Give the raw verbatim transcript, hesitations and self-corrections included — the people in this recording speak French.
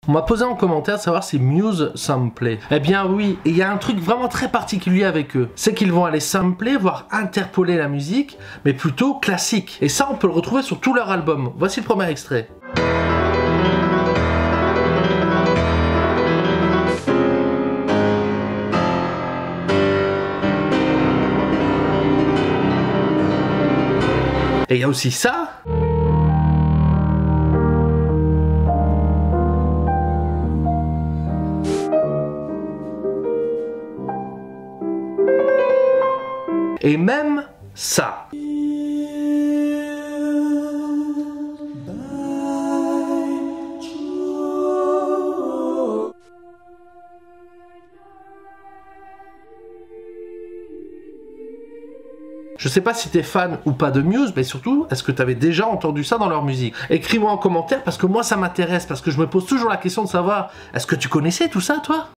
On m'a posé en commentaire de savoir si Muse samplait. Eh bien oui, et il y a un truc vraiment très particulier avec eux. C'est qu'ils vont aller sampler, voire interpoler la musique, mais plutôt classique. Et ça, on peut le retrouver sur tout leur album. Voici le premier extrait. Et il y a aussi ça. Et même ça. Je sais pas si t'es fan ou pas de Muse, mais surtout, est-ce que t'avais déjà entendu ça dans leur musique? Écris-moi en commentaire parce que moi ça m'intéresse, parce que je me pose toujours la question de savoir, est-ce que tu connaissais tout ça toi?